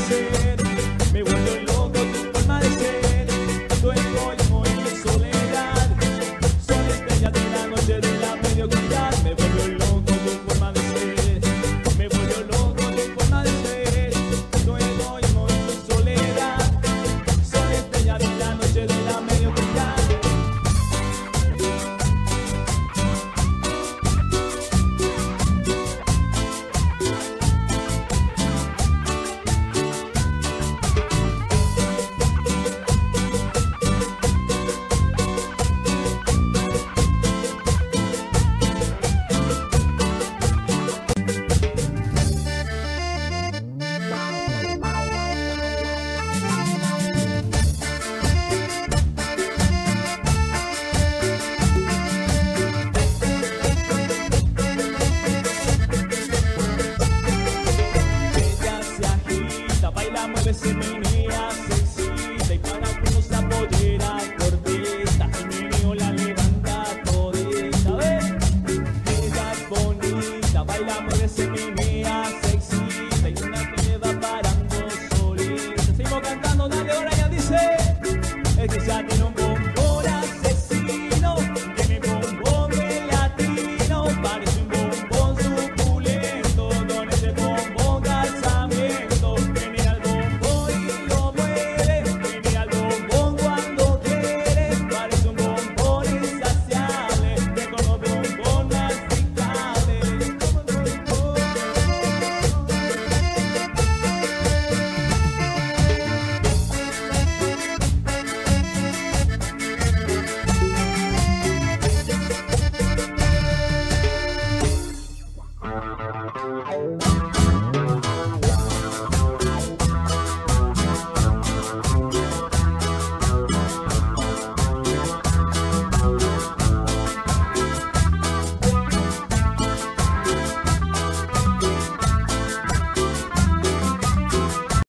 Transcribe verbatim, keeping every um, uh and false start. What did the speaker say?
ser. Me vuelve loco tu forma de ser. Tu egoísmo y tu soledad son estrellas de la noche de la mediocridad. Me vuelve loco tu forma de ser. Me vuelve loco tu forma de ser. Tu egoísmo y tu soledad son estrellas de la noche de la mediocridad. Ella se agita, baila, mueve, se me